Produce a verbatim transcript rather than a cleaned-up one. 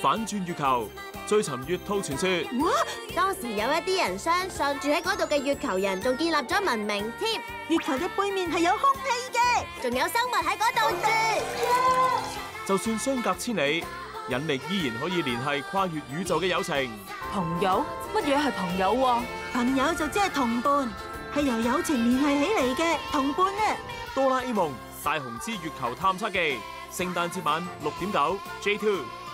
反轉月球，追尋月兔傳說。 哇！當時有一啲人相信住喺嗰度嘅月球人仲建立咗文明添。月球嘅背面係有空氣嘅，仲有生物喺嗰度住。 就算相隔千里，引力依然可以聯繫跨越宇宙嘅友情。 朋友？乜嘢係朋友啊？ 朋友就即係同伴，係由友情聯繫起嚟嘅同伴啊！ 哆啦 A 夢大雄之月球探測記，聖誕節晚六點九 J 二。